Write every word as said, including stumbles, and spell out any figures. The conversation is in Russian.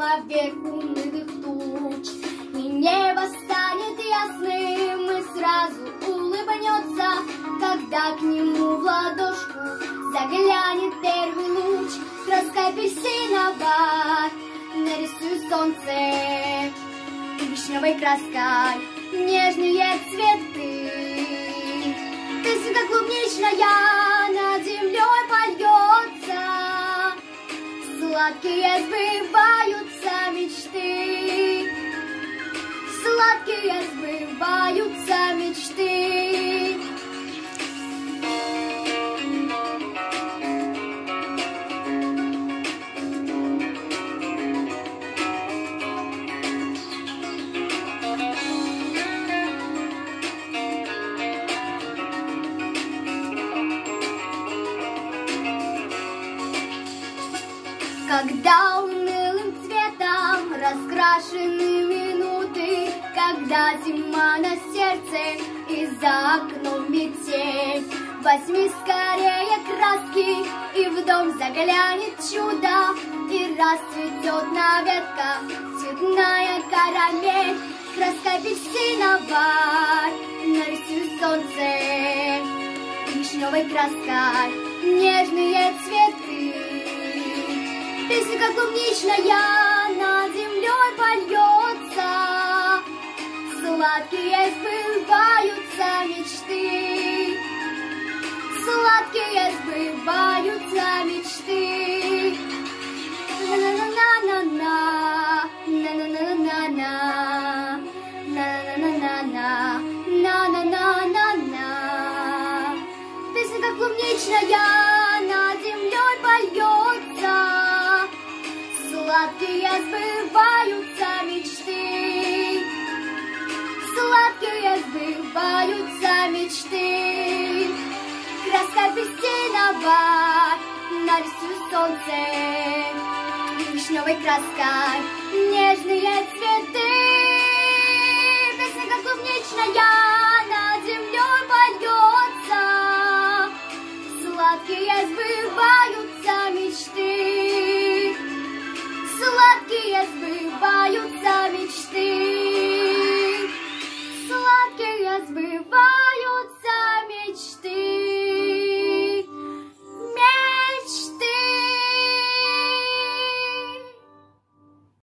поверх унылых туч. И небо станет ясным, и сразу улыбнется, когда к нему в ладошку заглянет первый луч. Краской апельсиновой нарисуй солнце, и вишневой краской нежные цветы. Песенка клубничная над землей польется, сладкие сбываются мечты, сладкие сбываются мечты. Когда унылым цветом раскрашены минуты, когда зима на сердце и за окном метель, возьми скорее краски, и в дом заглянет чудо, и расцветет на ветках цветная карамель. Краской апельсиновой нарисуй солнце, вишневой краской нежные цветы. Песенка клубничная над землей польется, сладкие сбываются мечты, сладкие сбываются мечты. На-на-на-на-на, на-на-на-на-на, на-на-на-на-на, на-на-на-на-на. Песенка клубничная над землей польется, сладкие сбываются мечты, сладкие сбываются мечты. Краской апельсиновой нарисуй солнце, вишневой краской нежные цветы. Песенка клубничная над землей польется, сладкие сбываются мечты,